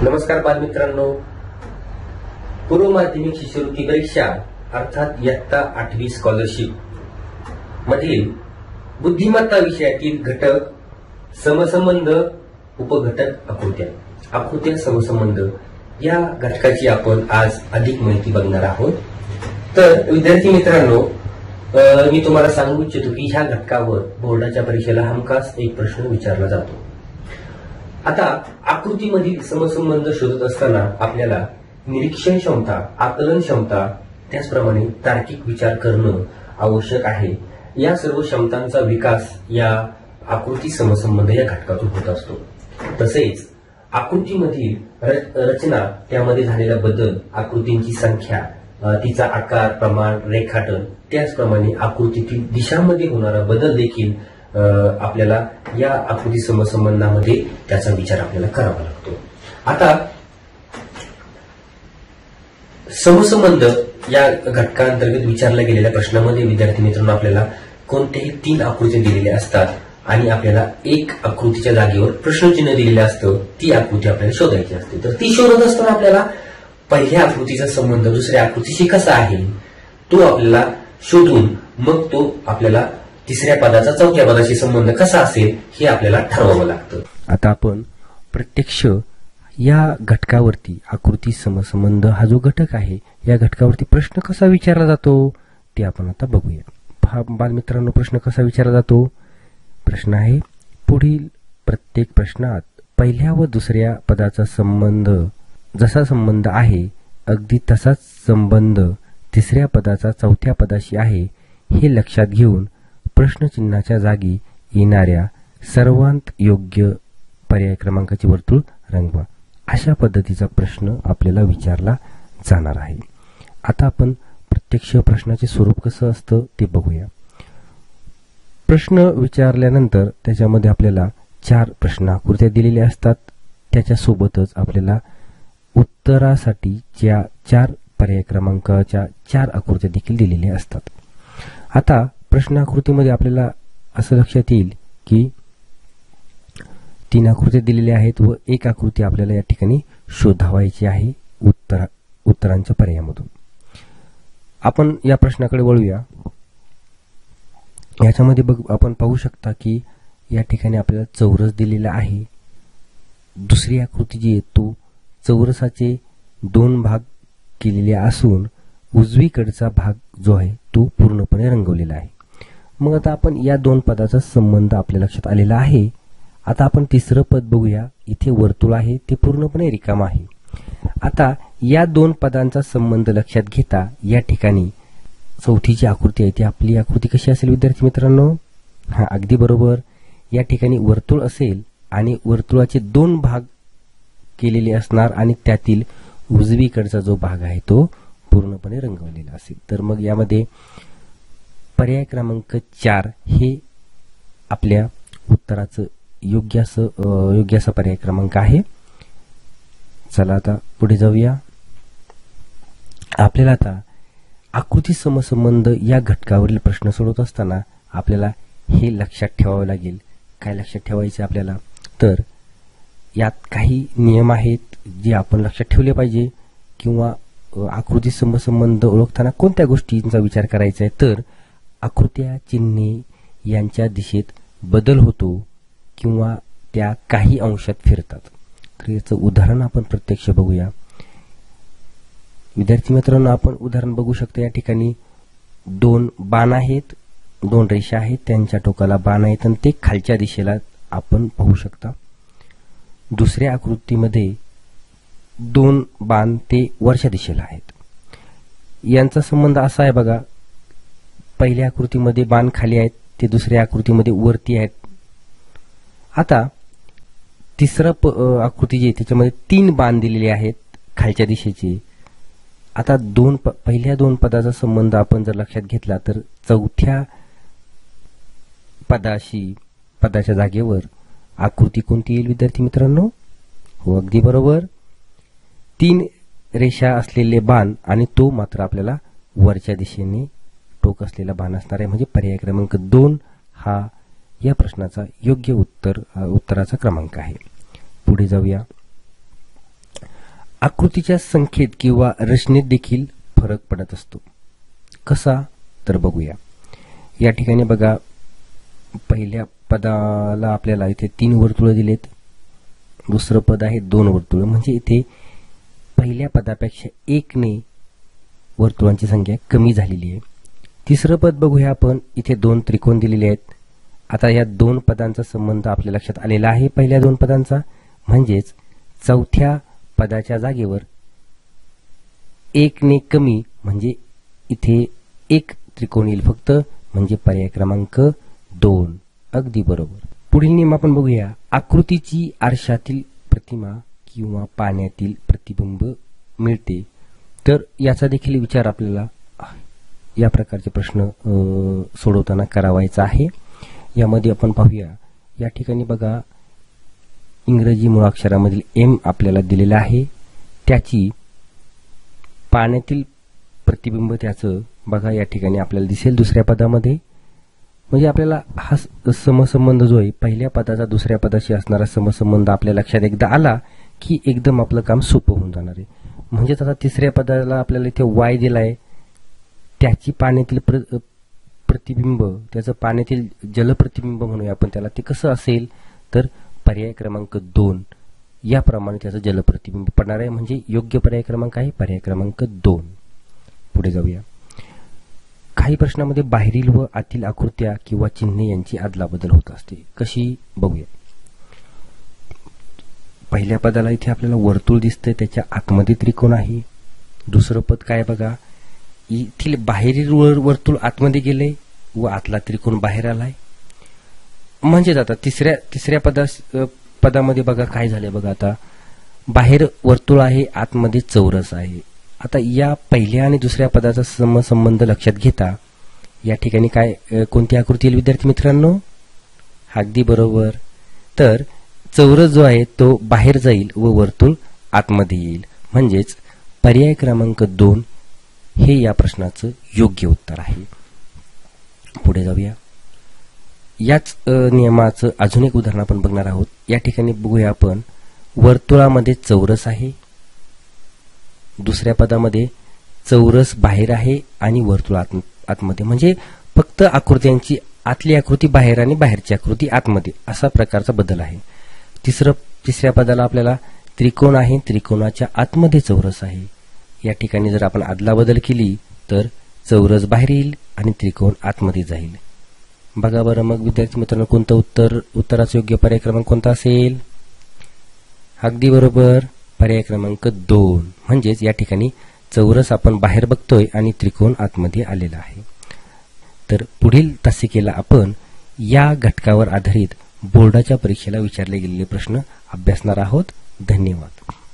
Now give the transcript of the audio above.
नमस्कार बालमित्रांनो, पूर्व माध्यमिक शिष्यवृत्ती परीक्षा अर्थात इयत्ता 8वी स्कॉलरशिप मधील बुद्धिमत्ता विषयातील घटक समसंबंध उपघटक आकृत्या समसंबंध या घटकाची आपण आज अधिक माहिती बघणार आहोत। तर विद्यार्थी मित्रांनो, मी तुम्हाला सांगू इच्छितो की ह्या घटकावर बोर्डाच्या परीक्षेला हमखास एक प्रश्न विचारला जातो। आता आकृतीमधील समसंबंध शोधत असताना आपल्याला निरीक्षण क्षमता, आकलन क्षमता, त्याचप्रमाणे तार्किक विचार करणं आवश्यक आहे। या सर्व क्षमतांचा विकास या आकृती समसंबंध या घटकातून होत असतो। तसेच आकृतीमधील रचना, त्यामध्ये झालेला बदल, आकृतींची संख्या, तिचा आकार, प्रमाण, रेखाटन, त्याचप्रमाणे आकृतीतील दिशांमध्ये होणारा बदल देखील आपल्याला या आकृती समसंबंधामध्ये त्याचा विचार आपल्याला करावा लागतो। आता समसंबंध या घटकांतर्गत विचारल्या गेलेल्या प्रश्नामध्ये विद्यार्थी मित्रांनो आपल्याला कोणत्याही 3 आकृत्या दिलेल्या असतात आणि आपल्याला एक आकृतीच्या जागेवर प्रश्नचिन्ह दिलेलं असतं। ती आकृती आपल्याला शोधायची असते। तर ती शोधत असताना आपल्याला पहिल्या आकृतीचा संबंध दुसऱ्या आकृतीशी कसा आहे तो आपल्याला शोधून मग तो आपल्याला तिसऱ्या पदाचा चौथ्या पदाशी संबंध कसा असेल हे आपल्याला ठरवावं लागतं। आता आपण प्रत्यक्ष या घटकावरती आकृती समसंबंध हा जो घटक आहे या घटकावरती प्रश्न कसा विचारला जातो ते आपण आता बघूया। बालमित्रांनो, प्रश्न कसा विचारला जातो? प्रश्न आहे, पुढील प्रत्येक प्रश्नात पहिल्या व दुसऱ्या पदाचा संबंध जसा संबंध आहे अगदी तसाच संबंध तिसऱ्या पदाचा चौथ्या पदाशी आहे हे लक्षात घेऊन प्रश्नचिन्हाच्या जागी येणाऱ्या सर्वांत योग्य पर्याय क्रमांकाचे वर्तुळ रंगवा। अशा पद्धतीचा प्रश्न आपल्याला विचारला जाणार आहे। आता आपण प्रत्यक्ष प्रश्नाचे स्वरूप कसं असतं ते बघूया। प्रश्न विचारल्यानंतर त्याच्यामध्ये आपल्याला 4 प्रश्न आकृत्या दिलेल्या असतात। त्याच्यासोबतच आपल्याला उत्तरासाठी 4 पर्याय क्रमांकाच्या 4 आकृत्या देखील दिलेल्या असतात। आता प्रश्न आकृतीमध्ये आपल्याला असं लक्षात येईल की 3 आकृत्या दिलेल्या आहेत व एक आकृती आपल्याला या ठिकाणी शोधावायची आहे उत्तरांच्या पर्यायामधून। आपण या प्रश्नाकडे वळूया। याच्यामध्ये आपण पाहू शकता की या ठिकाणी आपल्याला चौरस दिलेला आहे। दुसरी आकृती जी आहे तो चौरसाचे 2 भाग केलेले असून उजवीकडचा भाग जो आहे तो पूर्णपणे रंगवलेला आहे। मग आता आपण या 2 पदाचा संबंध आपल्या लक्षात आलेला आहे। आता आपण तिसरं पद बघूया। इथे वर्तुळ आहे, ते पूर्णपणे रिकाम आहे। आता या 2 पदांचा संबंध लक्षात घेता या ठिकाणी चौथी जी आकृती आहे ती आपली आकृती कशी असेल विद्यार्थी मित्रांनो? अगदी बरोबर। या ठिकाणी वर्तुळ असेल आणि वर्तुळाचे 2 भाग केलेले असणार आणि त्यातील उजवीकडचा जो भाग आहे तो पूर्णपणे रंगवलेला असेल। तर मग यामध्ये पर्याय क्रमांक 4 हे आपल्या उत्तराचं योग्य असा पर्याय क्रमांक आहे। चला आता पुढे जाऊया। आपल्याला आता आकृती समसंबंध या घटकावरील प्रश्न सोडवत असताना आपल्याला हे लक्षात ठेवावं लागेल। काय लक्षात ठेवायचे आपल्याला? तर यात काही नियम आहेत जे आपण लक्षात ठेवले पाहिजे किंवा आकृती समसंबंध ओळखताना कोणत्या गोष्टींचा विचार करायचा आहे? तर आकृत्या, चिन्हे यांच्या दिशेत बदल होतो किंवा त्या काही अंशात फिरतात। तर याचं उदाहरण आपण प्रत्यक्ष बघूया। विद्यार्थी मित्रांनो, आपण उदाहरण बघू शकता। या ठिकाणी 2 बाण आहेत, 2 रेषा आहेत, त्यांच्या टोकाला बाण आहेत आणि ते खालच्या दिशेला आपण पाहू शकता। दुसऱ्या आकृतीमध्ये 2 बाण ते वरच्या दिशेला आहेत। यांचा संबंध असा आहे बघा, पहिल्या आकृतीमध्ये बाण खाली आहेत, ते दुसऱ्या आकृतीमध्ये वरती आहेत। आता तिसरा आकृती जी आहे त्याच्यामध्ये 3 बाण दिलेले आहेत खालच्या दिशेचे। आता पहिल्या 2 पदाचा संबंध आपण जर लक्षात घेतला तर चौथ्या पदाच्या जागेवर आकृती कोणती येईल विद्यार्थी मित्रांनो? हो, अगदी बरोबर, 3 रेषा असलेले बाण आणि तो मात्र आपल्याला वरच्या दिशेने टोक असलेला बाण असणार आहे। म्हणजे पर्याय क्रमांक 2 हा या प्रश्नाचा योग्य उत्तराचा क्रमांक आहे। पुढे जाऊया। आकृतीच्या संख्येत किंवा रचनेत देखील फरक पडत असतो. कसा तर बघूया. या ठिकाणी बघा, पहिल्या पदाला आपल्याला इथे 3 वर्तुळ दिलेत, दुसरं पद आहे 2 वर्तुळ, म्हणजे इथे पहिल्या पदापेक्षा 1 ने वर्तुळांची संख्या कमी झालेली आहे. तिसरं पद बघूया आपण, इथे 2 त्रिकोण दिलेले आहेत. आता या 2 पदांचा संबंध आपल्या लक्षात आलेला आहे पहिल्या 2 पदांचा, म्हणजेच चौथ्या पदाच्या जागेवर 1 ने कमी, म्हणजे इथे 1 त्रिकोण येईल फक्त, म्हणजे पर्याय क्रमांक 2. अगदी बरोबर. पुढील नियम आपण बघूया. आकृतीची आरशातील प्रतिमा किंवा पाण्यातील प्रतिबिंब मिळते. तर याचा देखील विचार आपल्याला या प्रकारचे प्रश्न सोडवताना करावायचा आहे. यामध्ये आपण पाहूया. या ठिकाणी बघा, इंग्रजी मुळाक्षरामधील एम आपल्याला दिलेला आहे, त्याची पाण्यातील प्रतिबिंब त्याचं बघा या ठिकाणी आपल्याला दिसेल दुसऱ्या पदामध्ये. म्हणजे आपल्याला हा समसंबंध जो आहे, पहिल्या पदाचा दुसऱ्या पदाशी असणारा समसंबंध आपल्या लक्षात एकदा आला की एकदम आपलं काम सोपं होऊन जाणार आहे. म्हणजेच आता तिसऱ्या पदाला आपल्याला इथे वाय दिलाय, त्याची पाण्यातील प्रतिबिंब, त्याचं पाण्यातील जलप्रतिबिंब म्हणूया आपण त्याला, ते कसं असेल तर पर्याय क्रमांक 2 याप्रमाणे त्याचं जलप्रतिबिंब पडणार आहे. म्हणजे योग्य पर्याय क्रमांक आहे पर्याय क्रमांक 2. पुढे जाऊया. काही प्रश्नामध्ये बाहेरील व आतील आकृत्या किंवा चिन्हे यांची अदलाबदल होत असते. कशी बघूया. पहिल्या पदाला इथे आपल्याला वर्तुळ दिसतंय, त्याच्या आतमध्ये त्रिकोण आहे. दुसरं पद काय बघा, इथील बाहेरील वर्तुळ आतमध्ये गेले व आतला त्रिकोण बाहेर आलाय. म्हणजेच आता तिसऱ्या पदामध्ये बघा काय झालंय बघा. आता बाहेर वर्तुळ आहे, आतमध्ये चौरस आहे. आता या पहिल्या आणि दुसऱ्या पदाचा समसंबंध लक्षात घेता या ठिकाणी काय कोणती आकृती येईल विद्यार्थी मित्रांनो? अगदी बरोबर. तर चौरस जो आहे तो बाहेर जाईल व वर्तुळ आतमध्ये येईल. म्हणजेच पर्याय क्रमांक 2 हे या प्रश्नाचं योग्य उत्तर आहे. पुढे जाऊया. याच नियमाचं अजून एक उदाहरण आपण बघणार आहोत. या ठिकाणी बघूया आपण, वर्तुळामध्ये चौरस आहे, दुसऱ्या पदामध्ये चौरस बाहेर आहे आणि वर्तुळ आतमध्ये. म्हणजे फक्त आकृत्यांची आतली आकृती बाहेर आणि बाहेरची आकृती आतमध्ये असा प्रकारचा बदल आहे. तिसऱ्या पदाला आपल्याला त्रिकोण आहे, त्रिकोणाच्या आतमध्ये चौरस आहे. या ठिकाणी जर आपण अदलाबदल केली तर चौरस बाहेर येईल आणि त्रिकोण आतमध्ये जाईल. बघा बरं मग विद्यार्थी मित्रांनो, कोणतं उत्तराचा योग्य पर्याय क्रमांक कोणता असेल? अगदी बरोबर, पर्याय क्रमांक 2. म्हणजेच या ठिकाणी चौरस आपण बाहेर बघतोय आणि त्रिकोण आतमध्ये आलेला आहे. तर पुढील तासिकेला आपण या घटकावर आधारित बोर्डाच्या परीक्षेला विचारले गेलेले प्रश्न अभ्यासणार आहोत. धन्यवाद.